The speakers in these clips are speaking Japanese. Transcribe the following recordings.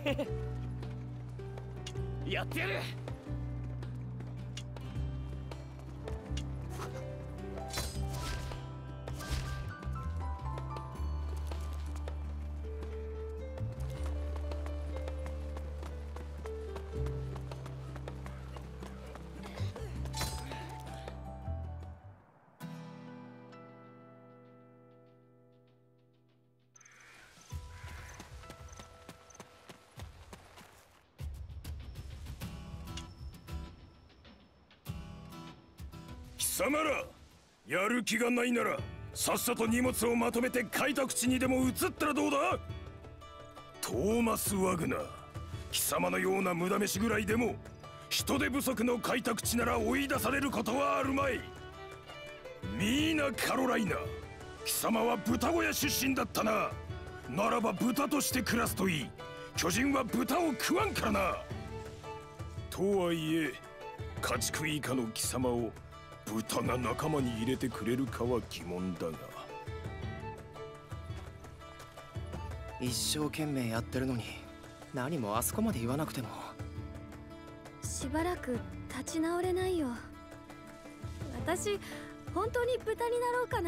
やってやる。 貴様ら、やる気がないならさっさと荷物をまとめて開拓地にでも移ったらどうだ。トーマス・ワグナー、貴様のような無駄飯ぐらいでも人手不足の開拓地なら追い出されることはあるまい。ミーナ・カロライナ、貴様は豚小屋出身だったな。ならば豚として暮らすといい。巨人は豚を食わんからな。とはいえ家畜以下の貴様を豚が仲間に入れてくれるかは疑問だが。 一生懸命やってるのに何もあそこまで言わなくても。 しばらく立ち直れないよ。私本当に豚になろうかな。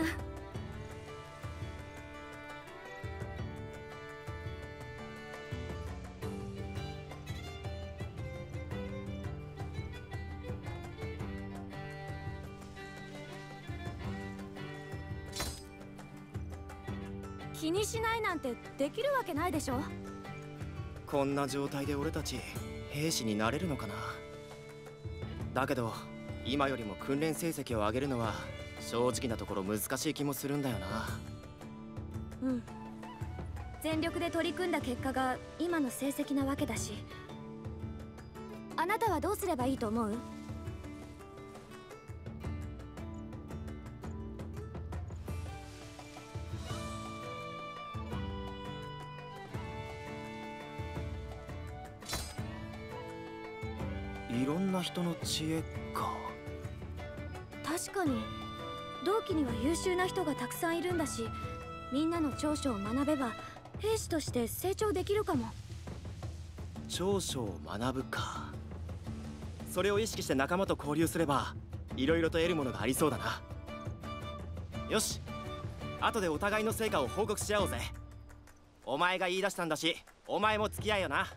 気にしないなんてできるわけないでしょ。 こんな状態で俺たち兵士になれるのかな。だけど今よりも訓練成績を上げるのは正直なところ難しい気もするんだよな。 うん、全力で取り組んだ結果が今の成績なわけだし。あなたはどうすればいいと思う？ いろんな人の知恵か。 確かに同期には優秀な人がたくさんいるんだし、みんなの長所を学べば兵士として成長できるかも。 長所を学ぶか。それを意識して仲間と交流すればいろいろと得るものがありそうだな。よし、後でお互いの成果を報告し合おうぜ。お前が言い出したんだしお前も付き合えよな。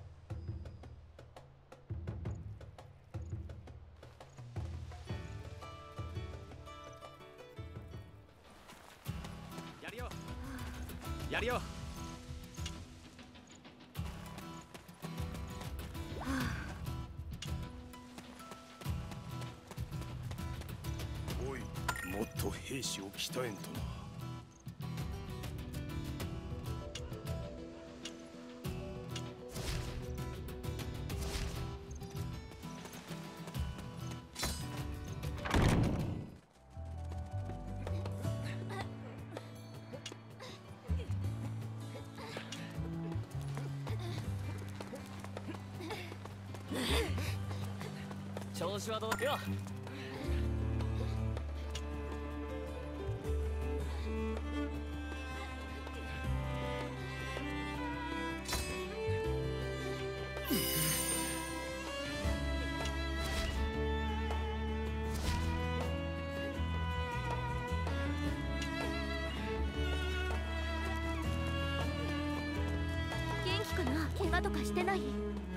やるよ。 おい、もっと兵士を鍛えんとな。 調子はどうよ。 元気かな？怪我とかしてない？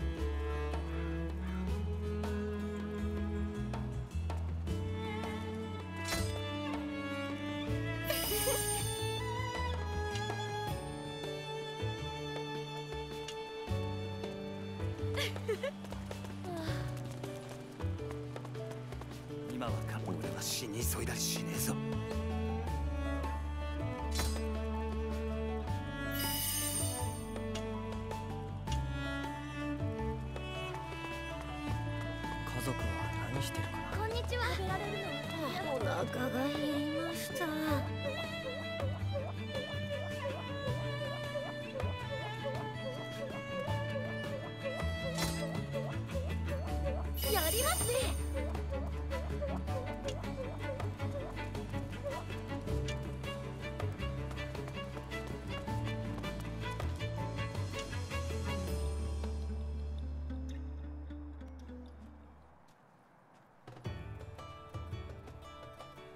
今は俺は死に急いだりしねえぞ。 家族は何してるかな。 こんにちは。食べられるの？お腹が減りました。やりますね。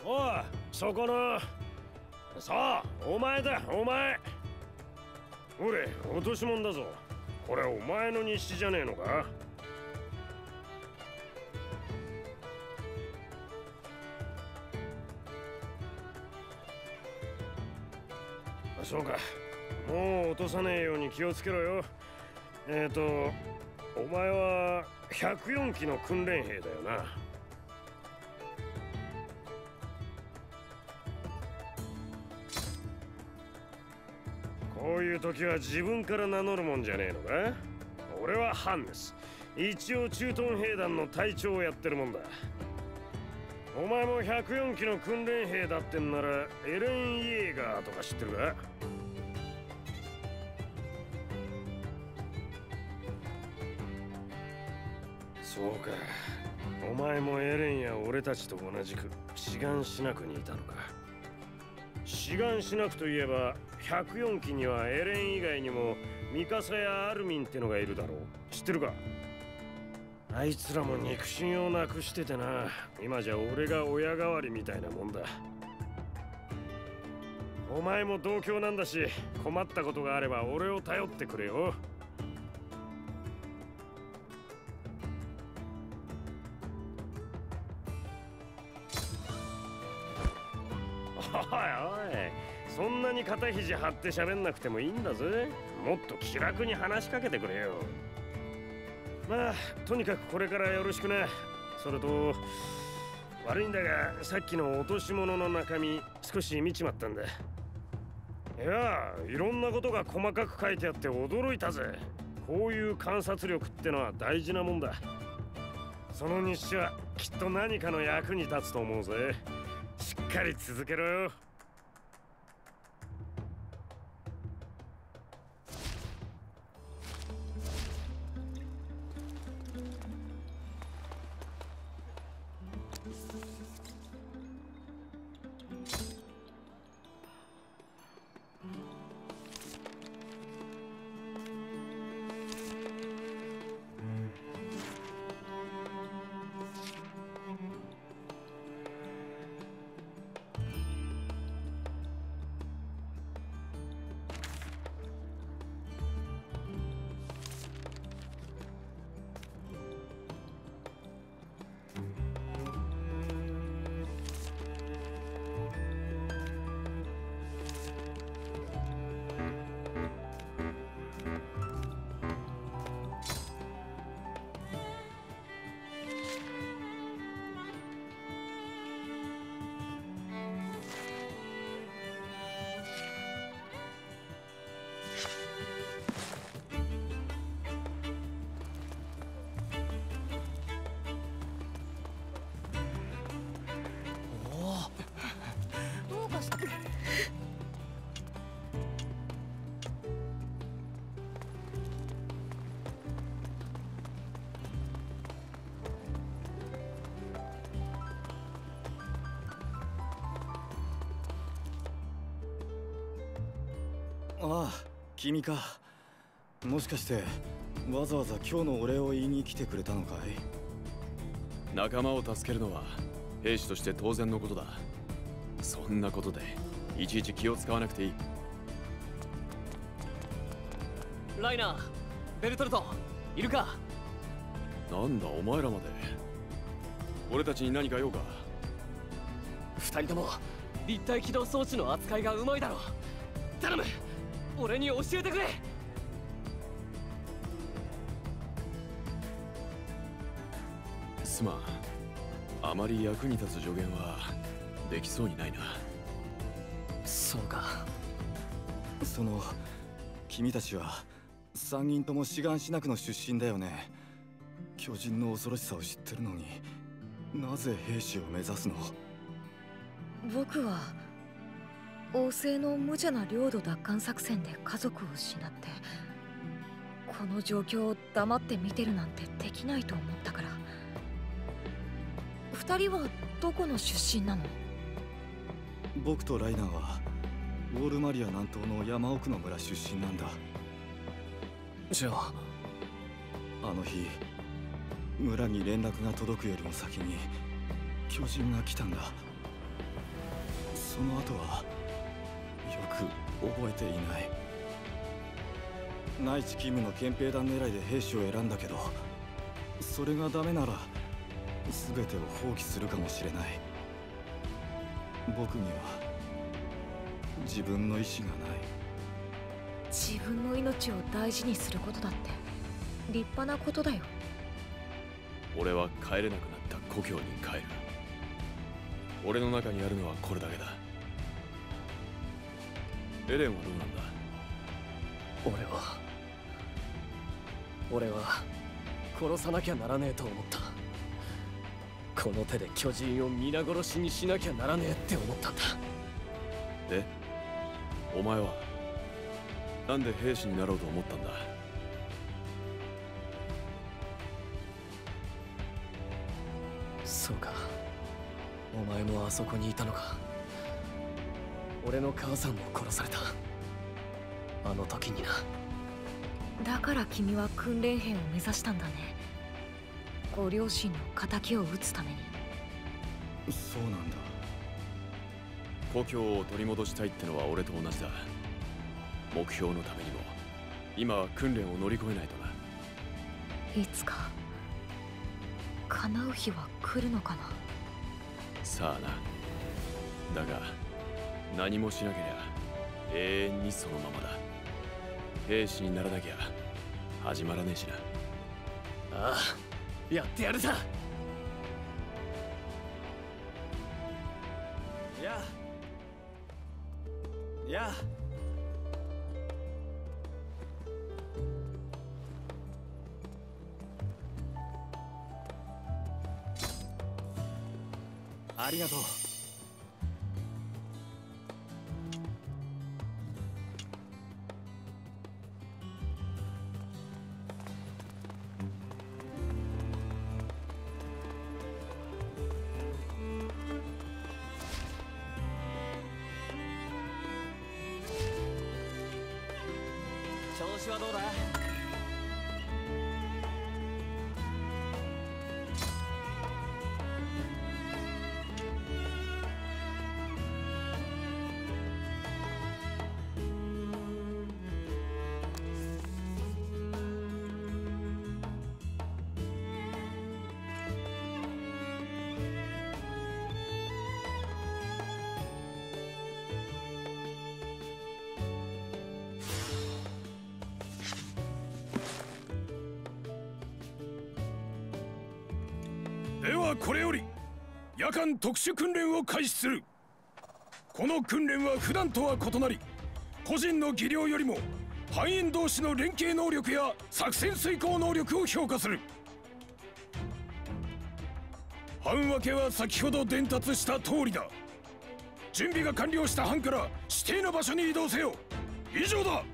おい、そこの。さあ、お前だ、お前。俺、落とし物だぞ。これお前の日誌じゃねえのか？そうか。もう落とさねえように気をつけろよ。お前は104期の訓練兵だよな。こういう時は自分から名乗るもんじゃねえのか？俺はハンネス。一応駐屯兵団の隊長をやってるもんだ。お前も104期の訓練兵だってんならエレン・イェーガーとか知ってるか？そうか。お前もエレンや俺たちと同じく志願しなくにいたのか。志願しなくといえば104期にはエレン以外にもミカサやアルミンってのがいるだろう。知ってるか？あいつらも肉親をなくしててな。今じゃ俺が親代わりみたいなもんだ。お前も同郷なんだし、困ったことがあれば俺を頼ってくれよ。おいおい、そんなに肩肘張って喋んなくてもいいんだぜ。もっと気楽に話しかけてくれよ。まあ、とにかくこれからよろしくな。それと、悪いんだが、さっきの落とし物の中身、少し見ちまったんだ。いや、いろんなことが細かく書いてあって驚いたぜ。こういう観察力ってのは大事なもんだ。その日誌はきっと何かの役に立つと思うぜ。しっかり続けろよ。 どうかした？ ああ、君か。もしかしてわざわざ今日のお礼を言いに来てくれたのかい？ 仲間を助けるのは兵士として当然のことだ。そんなことでいちいち気を使わなくていい。 ライナー、ベルトルト、いるか？ なんだお前らまで。俺たちに何か用か？ 二人とも立体起動装置の扱いがうまいだろう。頼む、俺に教えてくれ。 すまん、あまり役に立つ助言はできそうにないな。 そうか。 君たちは3人とも志願しなくの出身だよね。巨人の恐ろしさを知ってるのになぜ兵士を目指すの？ 僕は王政の無茶な領土奪還作戦で家族を失って、この状況を黙って見てるなんてできないと思ったから。2人はどこの出身なの？ 僕とライナーはウォールマリア南東の山奥の村出身なんだ。 じゃああの日村に連絡が届くよりも先に巨人が来たんだ。 その後はよく覚えていない。内地勤務の憲兵団狙いで兵士を選んだけど、それがダメなら全てを放棄するかもしれない。僕には自分の意志がない。 自分の命を大事にすることだって立派なことだよ。 俺は帰れなくなった故郷に帰る。俺の中にあるのはこれだけだ。エレンはどうなんだ？ 俺は殺さなきゃならねえと思った。この手で巨人を皆殺しにしなきゃならねえって思ったんだ。 で、お前はなんで兵士になろうと思ったんだ？ そうか、お前もあそこにいたのか。俺の母さんも殺された、あの時にな。 だから君は訓練兵を目指したんだね。ご両親の仇を討つために。 そうなんだ。 故郷を取り戻したいってのは俺と同じだ。目標のためにも今は訓練を乗り越えないとな。 いつか叶う日は来るのかな。 さあな。だが何もしなけりゃ永遠にそのままだ。兵士にならなきゃ始まらねえしな。 ああ、やってやるさ。 やあありがとう。 調子はどうだ？ ではこれより夜間特殊訓練を開始する。この訓練は普段とは異なり、個人の技量よりも班員同士の連携能力や作戦遂行能力を評価する。班分けは先ほど伝達した通りだ。準備が完了した班から指定の場所に移動せよ。以上だ。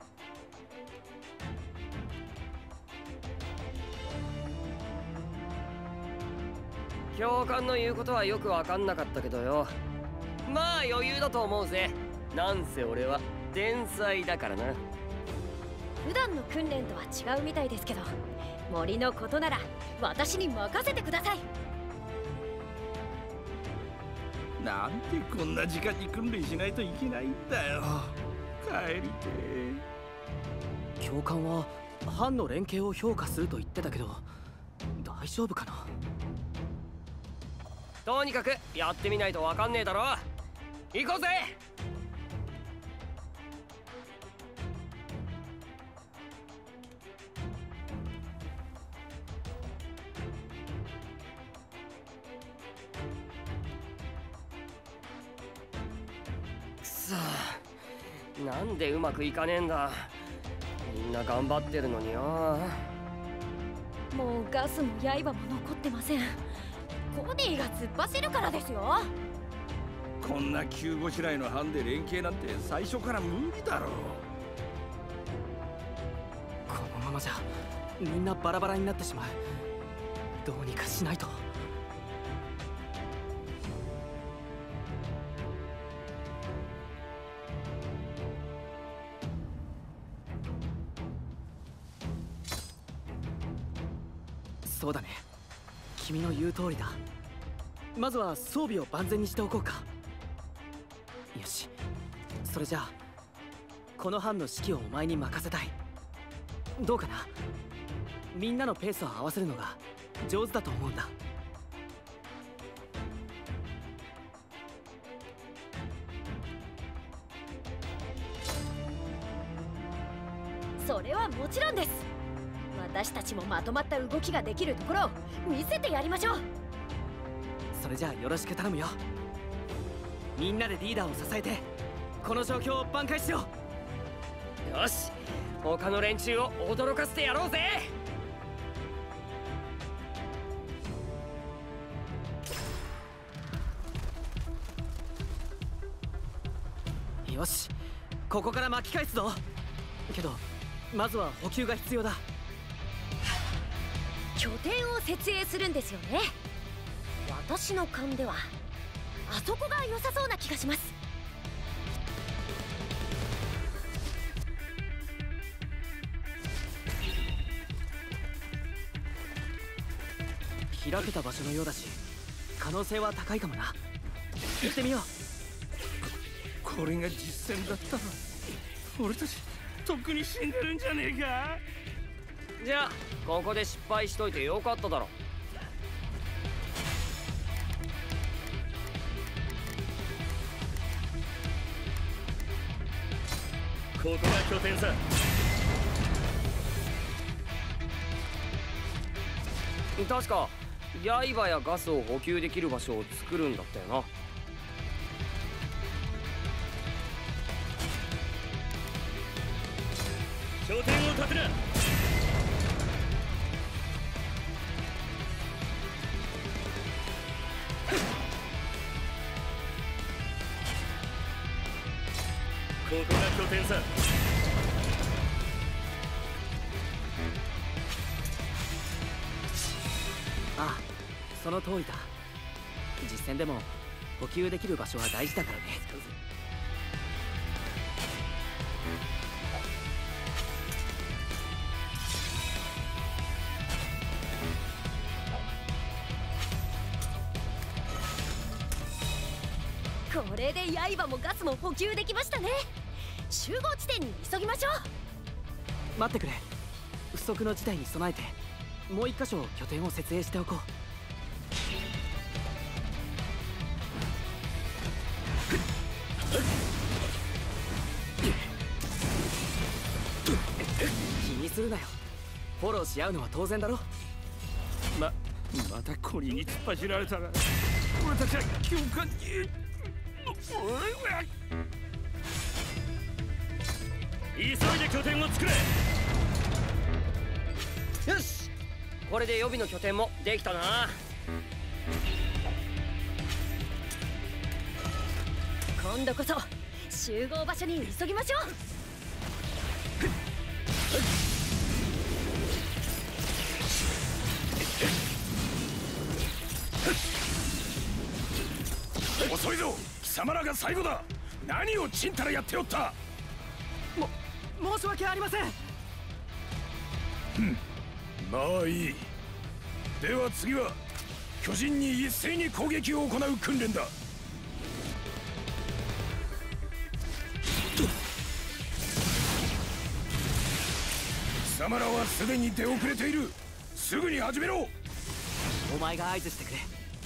教官の言うことはよく分かんなかったけどよ。まあ余裕だと思うぜ。なんせ俺は天才だからな。 普段の訓練とは違うみたいですけど、森のことなら私に任せてください。 なんでこんな時間に訓練しないといけないんだよ。帰りて教官は班の連携を評価すると言ってたけど、大丈夫かな。とにかくやってみないと分かんねえだろ。行こうぜ。くそ、なんでうまくいかねえんだ。みんな頑張ってるのによ。 もうガスも刃も残ってません。コディが突っ走るからですよ。 こんな急ごしらえの班で連携なんて最初から無理だろう。 このままじゃみんなバラバラになってしまう。どうにかしないと。そうだね、君の言う通りだ。まずは装備を万全にしておこうか。 よし。それじゃあこの班の指揮をお前に任せたい。どうかな。みんなのペースを合わせるのが上手だと思うんだ。 それはもちろんです。私たちもまとまった動きができるところを見せてやりましょう。 それじゃあよろしく頼むよ。みんなでリーダーを支えてこの状況を挽回しよう。 よし、他の連中を驚かせてやろうぜ。 よし、ここから巻き返すぞ。けどまずは補給が必要だ。 拠点を設営するんですよね。私の勘ではあそこが良さそうな気がします。 開けた場所のようだし可能性は高いかもな。行ってみよう。 これが実戦だったら俺たちとっくに死んでるんじゃねえか。 じゃあここで失敗しといてよかっただろ。 ここが拠点さ。 確か刃やガスを補給できる場所を作るんだったよな。 拠点を立てな。ここが拠点さ。 ああ、その通りだ。実戦でも補給できる場所は大事だからね。 これで刃もガスも補給できましたね。集合地点に急ぎましょう。 待ってくれ。不測の事態に備えてもう一箇所拠点を設営しておこう。気にするなよ。フォローし合うのは当然だろ。 またコリに突っ走られたら俺たちは教官に急いで拠点を作れ。 よし、これで予備の拠点もできたな。 今度こそ集合場所に急ぎましょう。遅いぞ、貴様らが最後だ。何をちんたらやっておった。 申し訳ありません。 まあいい。では次は巨人に一斉に攻撃を行う訓練だ。貴様らはすでに出遅れている。すぐに始めろ。 お前が合図してくれ。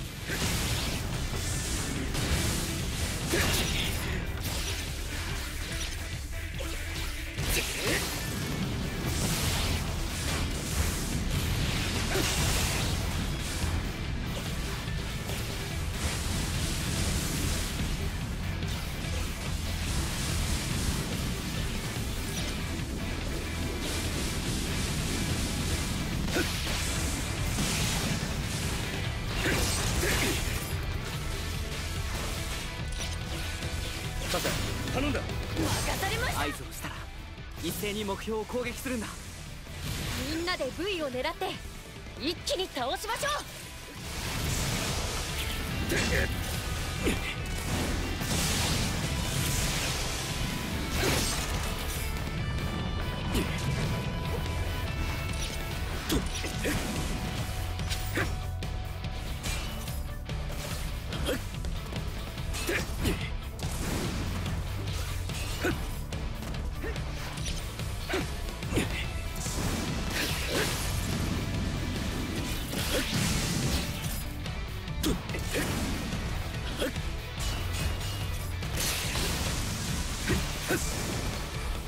さて頼んだ。 う。任されました。 合図をしたら一斉に目標を攻撃するんだ。 みんなで V を狙って一気に倒しましょう。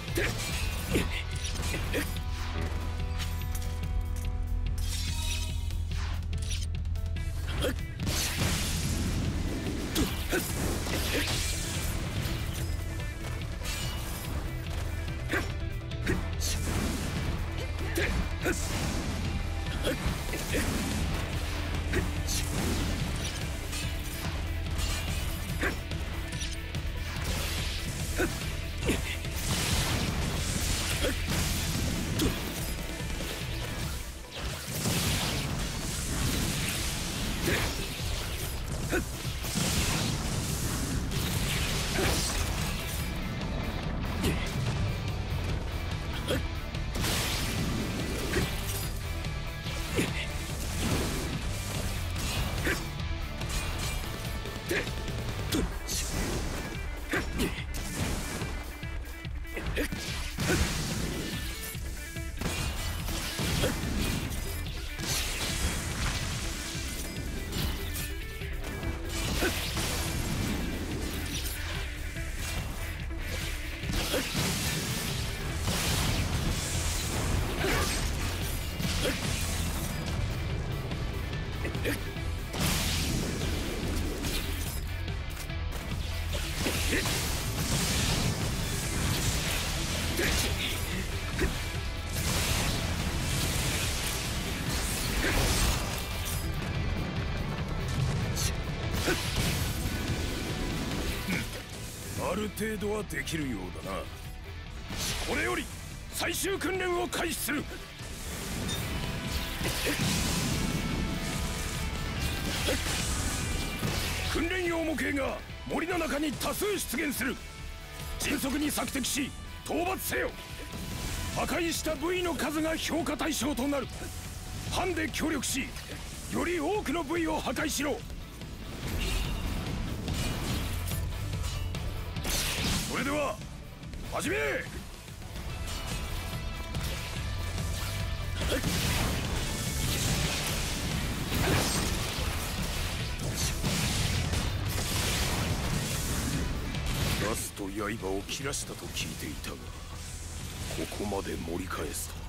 ある程度はできるようだな。これより最終訓練を開始する。訓練用模型が森の中に多数出現する。迅速に索敵し討伐せよ。破壊した部位の数が評価対象となる。班で協力しより多くの部位を破壊しろ。それでは始め。ラスト刃を切らしたと聞いていたが、ここまで盛り返すと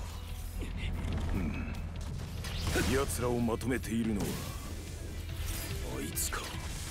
は。奴らをまとめているのはあいつか。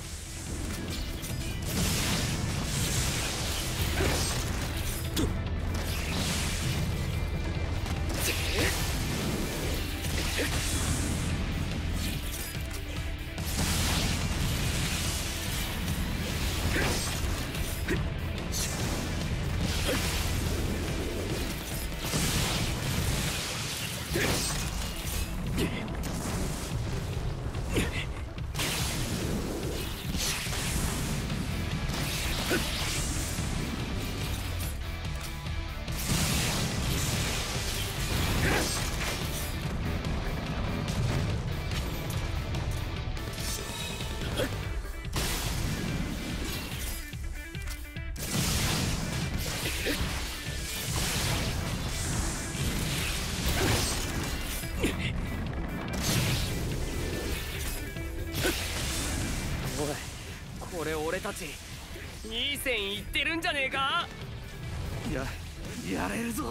これ俺たちいい線いってるんじゃねえか。 やれるぞ。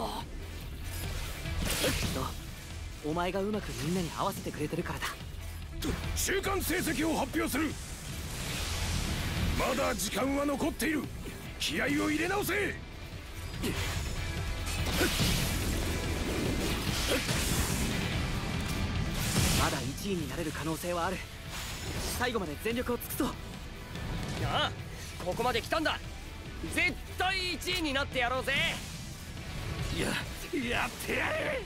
きっとお前がうまくみんなに合わせてくれてるからだ。 中間成績を発表する。まだ時間は残っている。気合を入れ直せ。 まだ1位になれる可能性はある。最後まで全力を尽くそう。ああ、ここまで来たんだ。絶対1位になってやろうぜ。 やってやれ。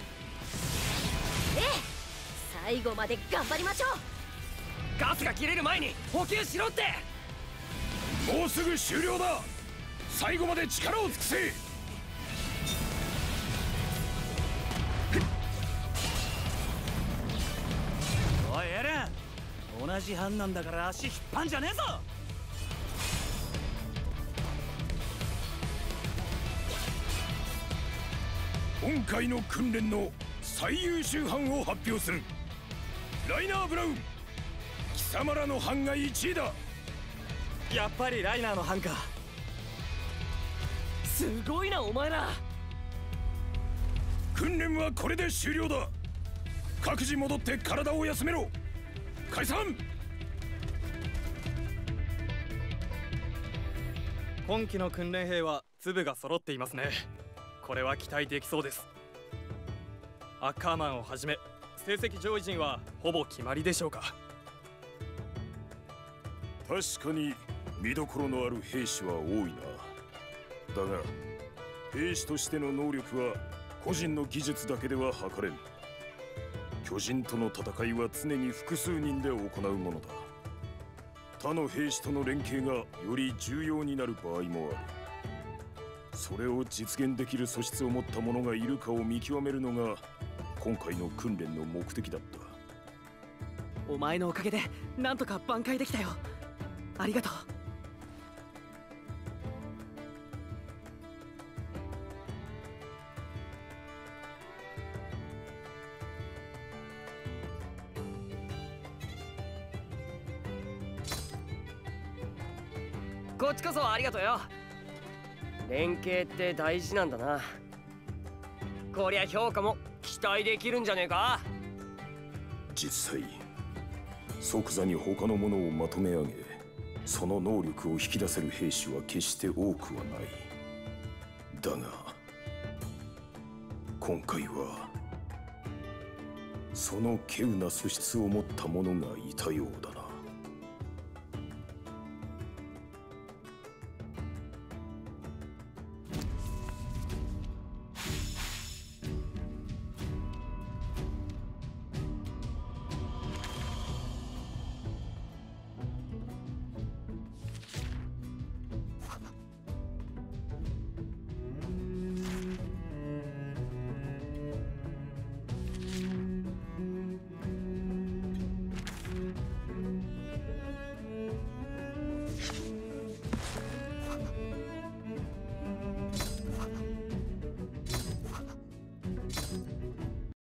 最後まで頑張りましょう。 ガスが切れる前に補給しろって。 もうすぐ終了だ。最後まで力を尽くせ。 おいエレン、同じ班なんだから足引っ張んじゃねえぞ。 今回の訓練の最優秀班を発表する。ライナー・ブラウン、貴様らの班が1位だ。 やっぱりライナーの班か。 すごいなお前ら。 訓練はこれで終了だ。各自戻って体を休めろ。解散。 今期の訓練兵は粒が揃っていますね。これは期待できそうです。アッカーマンをはじめ成績上位陣はほぼ決まりでしょうか。 確かに見どころのある兵士は多いな。だが兵士としての能力は個人の技術だけでは測れん。巨人との戦いは常に複数人で行うものだ。他の兵士との連携がより重要になる場合もある。それを実現できる素質を持った者がいるかを見極めるのが今回の訓練の目的だった。 お前のおかげでなんとか挽回できたよ。ありがとう。 こっちこそありがとうよ。連携って大事なんだな。こりゃ評価も期待できるんじゃねえか。 実際即座に他の者をまとめ上げ、その能力を引き出せる兵士は決して多くはない。だが今回はその稀有な素質を持った者がいたようだな。